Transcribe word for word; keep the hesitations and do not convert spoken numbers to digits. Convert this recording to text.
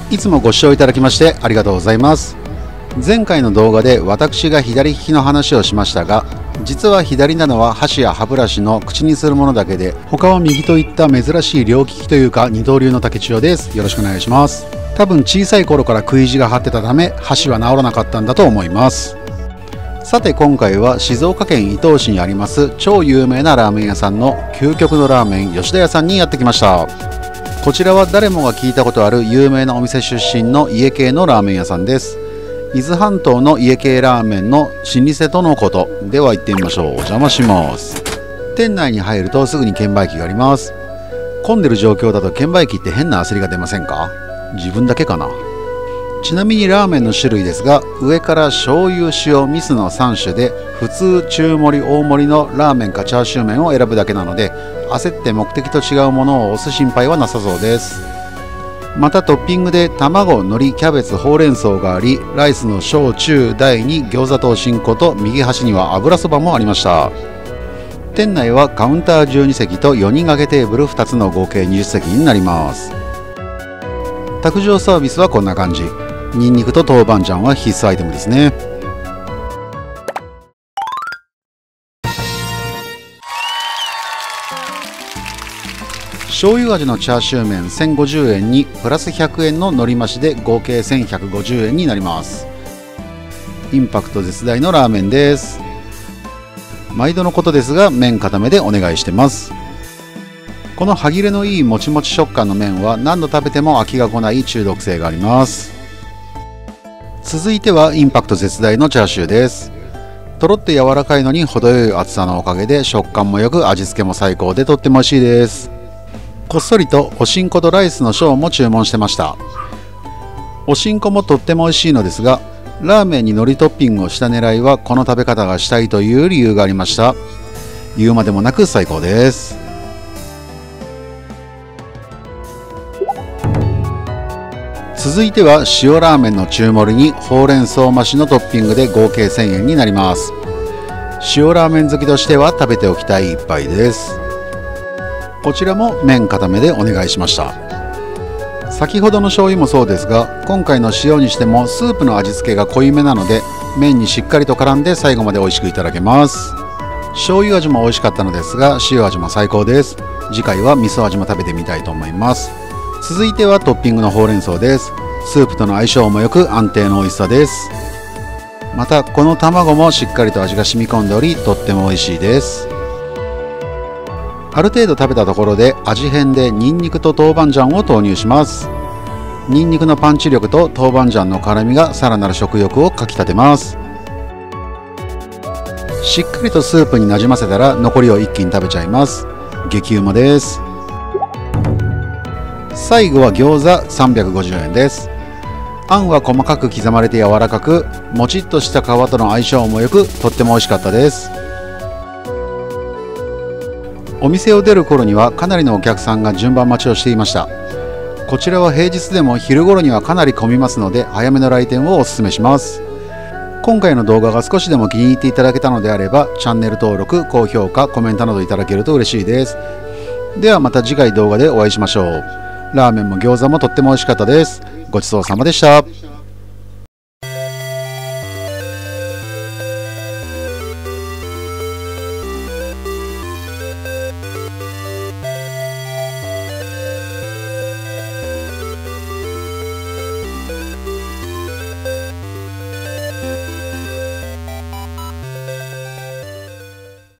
いつもご視聴いただきましてありがとうございます。前回の動画で私が左利きの話をしましたが、実は左なのは箸や歯ブラシの口にするものだけで、他は右といった珍しい両利きというか二刀流の竹千代です。よろしくお願いします。多分小さい頃から食い意地が張ってたため、箸は治らなかったんだと思います。さて今回は静岡県伊東市にあります超有名なラーメン屋さんの究極のラーメン吉田屋さんにやってきました。こちらは誰もが聞いたことある有名なお店出身の家系のラーメン屋さんです。伊豆半島の家系ラーメンの老舗とのこと。では行ってみましょう。お邪魔します。店内に入るとすぐに券売機があります。混んでる状況だと券売機って変な焦りが出ませんか？自分だけかな。ちなみにラーメンの種類ですが、上から醤油、塩、味噌のさん種で、普通、中盛り、大盛りのラーメンかチャーシュー麺を選ぶだけなので、焦って目的と違うものを押す心配はなさそうです。またトッピングで卵、海苔、キャベツ、ほうれん草があり、ライスの小中大に餃子とおしんこと、右端には油そばもありました。店内はカウンターじゅうに席とよにん掛けテーブルふたつの合計にじゅっ席になります。卓上サービスはこんな感じ。ニンニクと豆板醤は必須アイテムですね。醤油味のチャーシュー麺せんごじゅうえんにプラスひゃくえんの海苔増しで合計せんひゃくごじゅうえんになります。インパクト絶大のラーメンです。毎度のことですが麺固めでお願いしてます。この歯切れのいいもちもち食感の麺は何度食べても飽きがこない中毒性があります。続いてはインパクト絶大のチャーシューです。とろって柔らかいのに程よい厚さのおかげで食感もよく味付けも最高でとっても美味しいです。こっそりとおしんことライスの小も注文してました。おしんこもとっても美味しいのですが、ラーメンに海苔トッピングをした狙いはこの食べ方がしたいという理由がありました。言うまでもなく最高です。続いては塩ラーメンの中盛りにほうれん草増しのトッピングで合計せんえんになります。塩ラーメン好きとしては食べておきたい一杯です。こちらも麺固めでお願いしました。先ほどの醤油もそうですが、今回の塩にしてもスープの味付けが濃いめなので、麺にしっかりと絡んで最後まで美味しくいただけます。醤油味も美味しかったのですが、塩味も最高です。次回は味噌味も食べてみたいと思います。続いてはトッピングのほうれん草です。スープとの相性もよく安定の美味しさです。またこの卵もしっかりと味が染み込んでおり、とっても美味しいです。ある程度食べたところで味変でニンニクと豆板醤を投入します。ニンニクのパンチ力と豆板醤の辛みがさらなる食欲をかきたてます。しっかりとスープになじませたら残りを一気に食べちゃいます。激うまです。最後は餃子さんびゃくごじゅうえんです。あんは細かく刻まれて柔らかく、もちっとした皮との相性もよく、とっても美味しかったです。お店を出る頃にはかなりのお客さんが順番待ちをしていました。こちらは平日でも昼頃にはかなり混みますので、早めの来店をおすすめします。今回の動画が少しでも気に入っていただけたのであれば、チャンネル登録、高評価、コメントなどいただけると嬉しいです。ではまた次回動画でお会いしましょう。ラーメンも餃子もとっても美味しかったです。ごちそうさまでした。